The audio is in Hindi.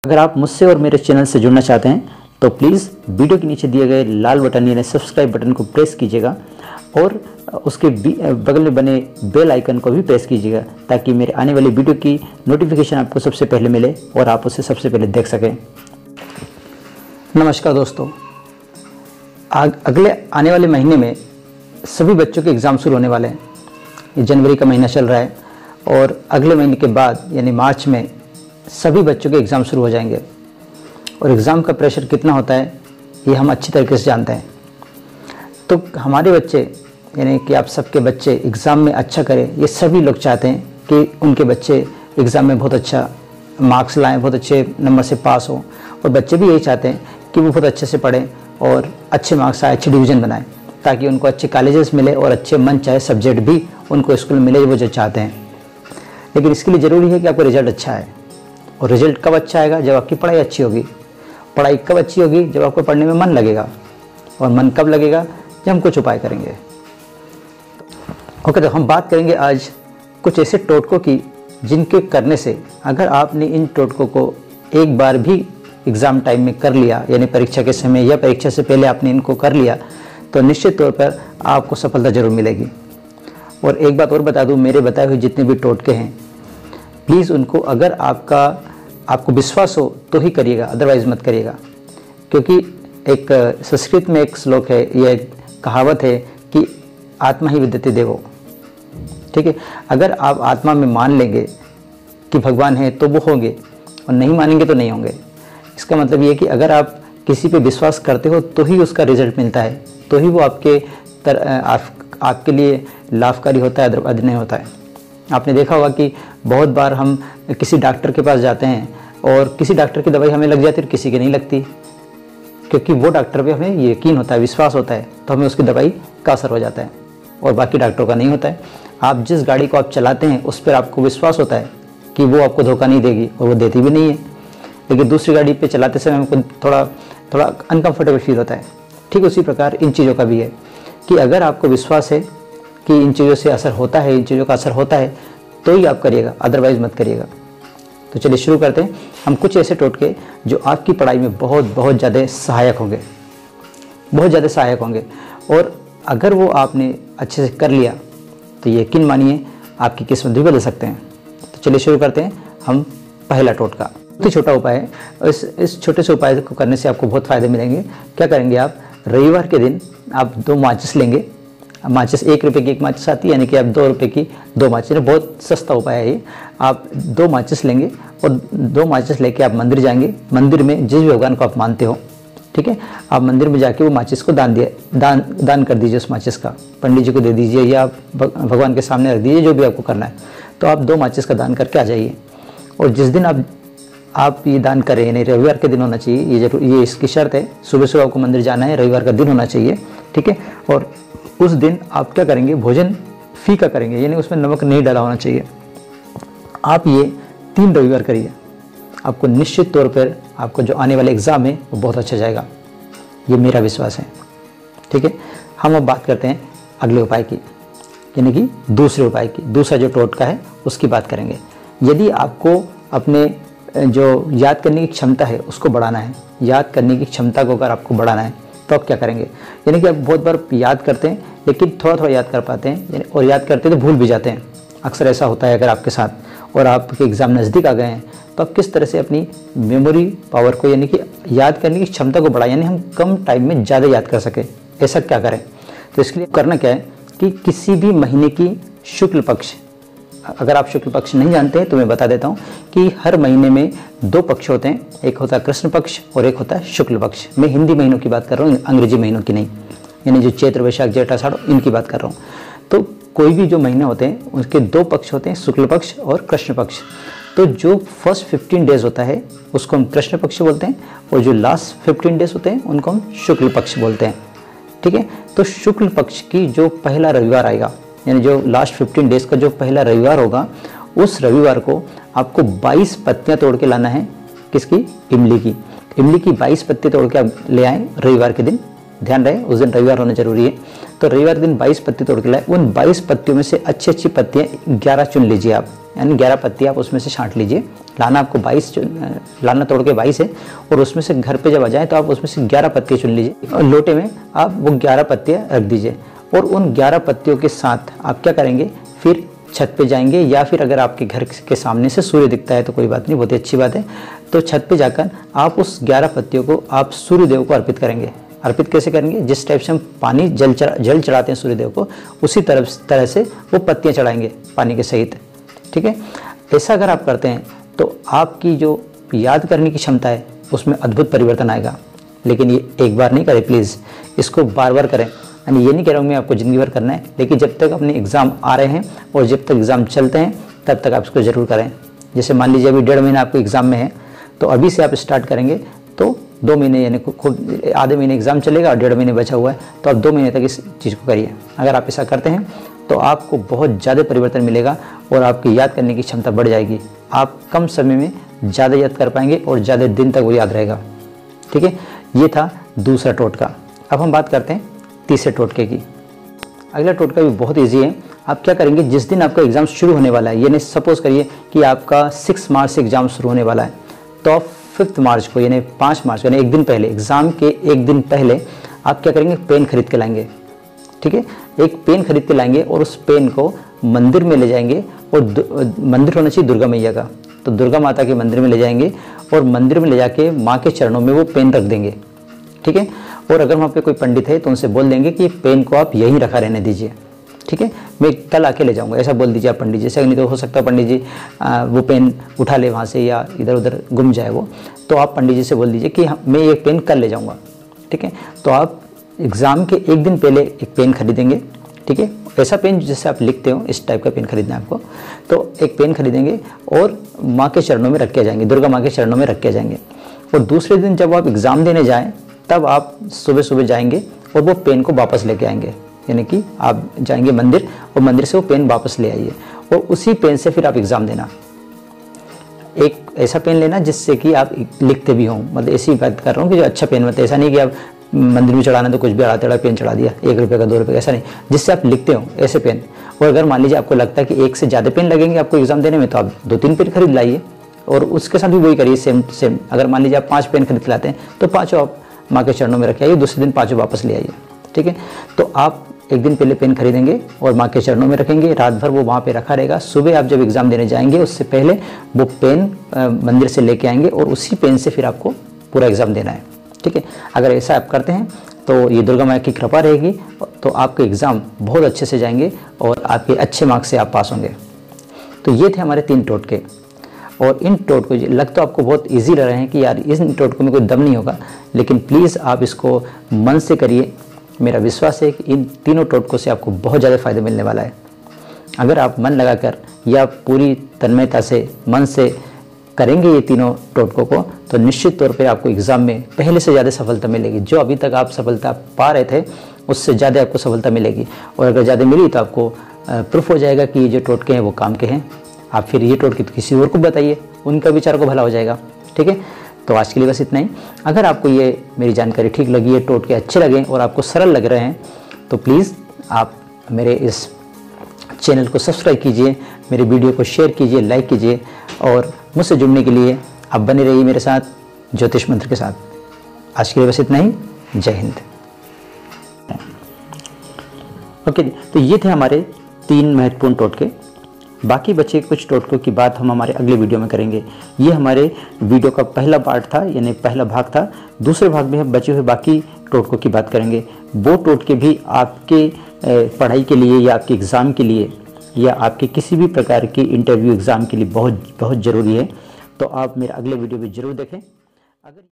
अगर आप मुझसे और मेरे चैनल से जुड़ना चाहते हैं तो प्लीज़ वीडियो के नीचे दिए गए लाल बटन यानी सब्सक्राइब बटन को प्रेस कीजिएगा और उसके बगल में बने बेल आइकन को भी प्रेस कीजिएगा ताकि मेरे आने वाली वीडियो की नोटिफिकेशन आपको सबसे पहले मिले और आप उसे सबसे पहले देख सकें। नमस्कार दोस्तों, अगले आने वाले महीने में सभी बच्चों के एग्ज़ाम शुरू होने वाले हैं। ये जनवरी का महीना चल रहा है और अगले महीने के बाद यानी मार्च में सभी बच्चों के एग्ज़ाम शुरू हो जाएंगे और एग्ज़ाम का प्रेशर कितना होता है ये हम अच्छी तरीके से जानते हैं। तो हमारे बच्चे यानी कि आप सबके बच्चे एग्ज़ाम में अच्छा करें, ये सभी लोग चाहते हैं कि उनके बच्चे एग्ज़ाम में बहुत अच्छा मार्क्स लाएं, बहुत अच्छे नंबर से पास हों। और बच्चे भी यही चाहते हैं कि वो बहुत अच्छे से पढ़ें और अच्छे मार्क्स आए, अच्छे डिवीज़न बनाएं ताकि उनको अच्छे कॉलेजेस मिले और अच्छे मन चाहे सब्जेक्ट भी उनको स्कूल में मिले वो जो चाहते हैं। लेकिन इसके लिए ज़रूरी है कि आपका रिजल्ट अच्छा है। और रिजल्ट कब अच्छा आएगा? जब आपकी पढ़ाई अच्छी होगी। पढ़ाई कब अच्छी होगी? जब आपको पढ़ने में मन लगेगा। और मन कब लगेगा? जब हम कुछ उपाय करेंगे। ओके, तो हम बात करेंगे आज कुछ ऐसे टोटकों की जिनके करने से अगर आपने इन टोटकों को एक बार भी एग्ज़ाम टाइम में कर लिया यानी परीक्षा के समय या परीक्षा से पहले आपने इनको कर लिया तो निश्चित तौर पर आपको सफलता जरूर मिलेगी। और एक बात और बता दूं, मेरे बताए हुए जितने भी टोटके हैं प्लीज़ उनको अगर आपको विश्वास हो तो ही करिएगा, अदरवाइज़ मत करिएगा। क्योंकि एक संस्कृत में एक श्लोक है, यह एक कहावत है कि आत्मा ही विद्यते देवो। ठीक है, अगर आप आत्मा में मान लेंगे कि भगवान है तो वो होंगे और नहीं मानेंगे तो नहीं होंगे। इसका मतलब ये है कि अगर आप किसी पे विश्वास करते हो तो ही उसका रिजल्ट मिलता है, तो ही वो आपके लिए लाभकारी होता है, अदरवाइज नहीं होता है। आपने देखा होगा कि बहुत बार हम किसी डॉक्टर के पास जाते हैं और किसी डॉक्टर की दवाई हमें लग जाती है और किसी की नहीं लगती, क्योंकि वो डॉक्टर पे हमें यकीन होता है, विश्वास होता है, तो हमें उसकी दवाई का असर हो जाता है और बाकी डॉक्टरों का नहीं होता है। आप जिस गाड़ी को आप चलाते हैं उस पर आपको विश्वास होता है कि वो आपको धोखा नहीं देगी और वो देती भी नहीं है, लेकिन दूसरी गाड़ी पे चलाते समय हमको थोड़ा अनकंफर्टेबल फील होता है। ठीक उसी प्रकार इन चीज़ों का भी है कि अगर आपको विश्वास है कि इन चीज़ों से असर होता है, इन चीज़ों का असर होता है तो ही आप करिएगा, अदरवाइज़ मत करिएगा। तो चलिए शुरू करते हैं। हम कुछ ऐसे टोटके जो आपकी पढ़ाई में बहुत ज़्यादा सहायक होंगे, बहुत ज़्यादा सहायक होंगे। और अगर वो आपने अच्छे से कर लिया तो यकीन मानिए आपकी किस्मत भी बदल सकते हैं। तो चलिए शुरू करते हैं। हम पहला टोटका, बहुत ही छोटा उपाय है। इस छोटे से उपाय को करने से आपको बहुत फ़ायदे मिलेंगे। क्या करेंगे आप? रविवार के दिन आप 2 माचिस लेंगे। माचिस 1 रुपये की एक माचिस आती है, यानी कि आप 2 रुपये की 2 माचिस, बहुत सस्ता उपाय है ये। आप 2 माचिस लेंगे और 2 माचिस लेके आप मंदिर जाएंगे। मंदिर में जिस भी भगवान को आप मानते हो, ठीक है, आप मंदिर में जाके वो माचिस को दान कर दीजिए। उस माचिस का पंडित जी को दे दीजिए या आप भगवान के सामने रख दीजिए, जो भी आपको करना है। तो आप 2 माचिस का दान करके आ जाइए। और जिस दिन आप ये दान करें यानी रविवार के दिन होना चाहिए, ये इसकी शर्त है। सुबह सुबह आपको मंदिर जाना है, रविवार का दिन होना चाहिए, ठीक है। और उस दिन आप क्या करेंगे? भोजन फीका करेंगे, यानी उसमें नमक नहीं डाला होना चाहिए। आप ये 3 रविवार करिए, आपको निश्चित तौर पर आपको जो आने वाले एग्ज़ाम है वो बहुत अच्छा जाएगा, ये मेरा विश्वास है, ठीक है। हम अब बात करते हैं अगले उपाय की, यानी कि दूसरे उपाय की। दूसरा जो टोटका है उसकी बात करेंगे। यदि आपको अपने जो याद करने की क्षमता है उसको बढ़ाना है, याद करने की क्षमता को अगर आपको बढ़ाना है तो आप क्या करेंगे? यानी कि आप बहुत बार याद करते हैं लेकिन थोड़ा याद कर पाते हैं, और याद करते हैं तो भूल भी जाते हैं। अक्सर ऐसा होता है अगर आपके साथ और आपके एग्ज़ाम नज़दीक आ गए हैं तो आप किस तरह से अपनी मेमोरी पावर को यानी कि याद करने की क्षमता को बढ़ाएं, यानी हम कम टाइम में ज़्यादा याद कर सकें। ऐसा क्या करें? तो इसके लिए करना क्या है कि किसी भी महीने की शुक्ल पक्ष, अगर आप शुक्ल पक्ष नहीं जानते हैं तो मैं बता देता हूँ कि हर महीने में 2 पक्ष होते हैं, एक होता है कृष्ण पक्ष और एक होता है शुक्ल पक्ष। मैं हिंदी महीनों की बात कर रहा हूँ, अंग्रेजी महीनों की नहीं, यानी जो चैत्र वैशाख जेठ आषाढ़ इनकी बात कर रहा हूँ। तो कोई भी जो महीने होते हैं उसके 2 पक्ष होते हैं, शुक्ल पक्ष और कृष्ण पक्ष। तो जो फर्स्ट 15 डेज होता है उसको हम कृष्ण पक्ष बोलते हैं और जो लास्ट 15 डेज होते हैं उनको हम शुक्ल पक्ष बोलते हैं, ठीक है। तो शुक्ल पक्ष की जो पहला रविवार आएगा, यानी जो लास्ट 15 डेज का जो पहला रविवार होगा, उस रविवार को आपको 22 पत्तियां तोड़ के लाना है। किसकी? इमली की। इमली की 22 पत्ती तोड़ के आप ले आएँ रविवार के दिन। ध्यान रहे उस दिन रविवार होना जरूरी है। तो रविवार के दिन 22 पत्ती तोड़ के लाए। उन 22 पत्तियों में से अच्छी पत्तियां 11 चुन लीजिए आप, यानी 11 पत्ती आप उसमें से छांट लीजिए। लाना आपको 22, लाना तोड़ के 22 है, और उसमें से घर पे जब आ जाए तो आप उसमें से 11 पत्तियाँ चुन लीजिए और लोटे में आप वो 11 पत्तियाँ रख दीजिए। और उन 11 पत्तियों के साथ आप क्या करेंगे, फिर छत पे जाएंगे, या फिर अगर आपके घर के सामने से सूर्य दिखता है तो कोई बात नहीं, बहुत ही अच्छी बात है। तो छत पे जाकर आप उस 11 पत्तियों को आप सूर्यदेव को अर्पित करेंगे। अर्पित कैसे करेंगे, जिस टाइप से हम पानी जल चढ़ाते हैं सूर्यदेव को, उसी तरह से वो पत्तियाँ चढ़ाएंगे पानी के सहित, ठीक है। ऐसा अगर आप करते हैं तो आपकी जो याद करने की क्षमता है उसमें अद्भुत परिवर्तन आएगा। लेकिन ये एक बार नहीं करें प्लीज़, इसको बार बार करें। यानी ये नहीं कह रहा हूँ मैं आपको ज़िंदगी भर करना है, लेकिन जब तक अपने एग्ज़ाम आ रहे हैं और जब तक एग्ज़ाम चलते हैं तब तक आप इसको ज़रूर करें। जैसे मान लीजिए अभी 1.5 महीना आपको एग्ज़ाम में है, तो अभी से आप स्टार्ट करेंगे तो 2 महीने, यानी खूब आधे महीने एग्ज़ाम चलेगा और 1.5 महीने बचा हुआ है, तो आप 2 महीने तक इस चीज़ को करिए। अगर आप ऐसा करते हैं तो आपको बहुत ज़्यादा परिवर्तन मिलेगा और आपकी याद करने की क्षमता बढ़ जाएगी। आप कम समय में ज़्यादा याद कर पाएंगे और ज़्यादा दिन तक वो याद रहेगा, ठीक है। ये था दूसरा टोटका। अब हम बात करते हैं तीसरे टोटके की। अगला टोटका भी बहुत ईजी है। आप क्या करेंगे, जिस दिन आपका एग्ज़ाम शुरू होने वाला है, यानी सपोज़ करिए कि आपका 6 मार्च से एग्ज़ाम शुरू होने वाला है, तो आप 5 मार्च को, यानी 5 मार्च यानी एक दिन पहले, एग्ज़ाम के एक दिन पहले आप क्या करेंगे, पेन खरीद के लाएंगे, ठीक है। एक पेन खरीद के लाएंगे और उस पेन को मंदिर में ले जाएंगे, और मंदिर होना चाहिए दुर्गा मैया का, तो दुर्गा माता के मंदिर में ले जाएंगे और मंदिर में ले जाके माँ के चरणों में वो पेन रख देंगे, ठीक है। और अगर वहाँ पे कोई पंडित है तो उनसे बोल देंगे कि पेन को आप यहीं रखा रहने दीजिए, ठीक है, मैं कल आके ले जाऊँगा, ऐसा बोल दीजिए आप पंडित जी से। नहीं तो हो सकता है पंडित जी वो पेन उठा ले वहाँ से या इधर उधर गुम जाए वो, तो आप पंडित जी से बोल दीजिए कि मैं ये पेन कल ले जाऊँगा, ठीक है। तो आप एग्ज़ाम के एक दिन पहले एक पेन खरीदेंगे, ठीक है। ऐसा पेन जैसे आप लिखते हो, इस टाइप का पेन खरीदना है आपको। तो एक पेन खरीदेंगे और माँ के चरणों में रख के जाएंगे, दुर्गा माँ के चरणों में रख के जाएंगे। और दूसरे दिन जब आप एग्ज़ाम देने जाएँ तब आप सुबह सुबह जाएंगे और वो पेन को वापस लेके आएंगे, यानी कि आप जाएंगे मंदिर और मंदिर से वो पेन वापस ले आइए, और उसी पेन से फिर आप एग्ज़ाम देना। एक ऐसा पेन लेना जिससे कि आप लिखते भी हों, मतलब ऐसी बात कर रहा हूँ कि जो अच्छा पेन, मतलब ऐसा नहीं कि आप मंदिर में चढ़ाना तो कुछ भी अड़ा टेढ़ा पेन चढ़ा दिया, 1 रुपये का 2 रुपये का, ऐसा नहीं, जिससे आप लिखते हो ऐसे पेन। और अगर मान लीजिए आपको लगता है कि एक से ज़्यादा पेन लगेंगे आपको एग्ज़ाम देने में, तो आप 2-3 पेन खरीद लाइए और उसके साथ भी वही करिए, सेम। अगर मान लीजिए आप 5 पेन खरीद लाते हैं तो 5 आप माँ के चरणों में रख आइए, दूसरे दिन 5 वापस ले आइए, ठीक है। तो आप एक दिन पहले पेन खरीदेंगे और माँ के चरणों में रखेंगे, रात भर वो वहाँ पे रखा रहेगा। सुबह आप जब एग्ज़ाम देने जाएंगे उससे पहले वो पेन मंदिर से लेके आएंगे और उसी पेन से फिर आपको पूरा एग्ज़ाम देना है, ठीक है। अगर ऐसा आप करते हैं तो ये दुर्गा माँ की कृपा रहेगी, तो आपके एग्ज़ाम बहुत अच्छे से जाएंगे और आपके अच्छे मार्क्स से आप पास होंगे। तो ये थे हमारे 3 टोटके, और इन टोटको लग तो आपको बहुत इजी लग रहे हैं कि यार इन टोटकों में कोई दम नहीं होगा, लेकिन प्लीज़ आप इसको मन से करिए। मेरा विश्वास है कि इन तीनों टोटकों से आपको बहुत ज़्यादा फ़ायदा मिलने वाला है। अगर आप मन लगाकर या पूरी तन्मयता से मन से करेंगे ये तीनों टोटकों को, तो निश्चित तौर पे आपको एग्ज़ाम में पहले से ज़्यादा सफलता मिलेगी। जो अभी तक आप सफलता पा रहे थे उससे ज़्यादा आपको सफलता मिलेगी, और अगर ज़्यादा मिली तो आपको प्रूफ हो जाएगा कि ये जो टोटके हैं वो काम के हैं। आप फिर ये टोटके तो किसी और को बताइए, उनका विचार को भला हो जाएगा, ठीक है। तो आज के लिए बस इतना ही। अगर आपको ये मेरी जानकारी ठीक लगी, ये टोटके अच्छे लगे और आपको सरल लग रहे हैं, तो प्लीज़ आप मेरे इस चैनल को सब्सक्राइब कीजिए, मेरे वीडियो को शेयर कीजिए, लाइक कीजिए, और मुझसे जुड़ने के लिए आप बने रहिए मेरे साथ ज्योतिष मंत्र के साथ। आज के लिए बस इतना ही। जय हिंद। ओके, तो ये थे हमारे 3 महत्वपूर्ण टोटके। बाकी बचे कुछ टोटकों की बात हम हमारे अगले वीडियो में करेंगे। ये हमारे वीडियो का पहला पार्ट था, यानी पहला भाग था। दूसरे भाग में हम बचे हुए बाकी टोटकों की बात करेंगे। वो टोटके भी आपके पढ़ाई के लिए या आपके एग्ज़ाम के लिए या आपके किसी भी प्रकार की इंटरव्यू एग्ज़ाम के लिए बहुत बहुत ज़रूरी है। तो आप मेरा अगले वीडियो भी ज़रूर देखें। अगर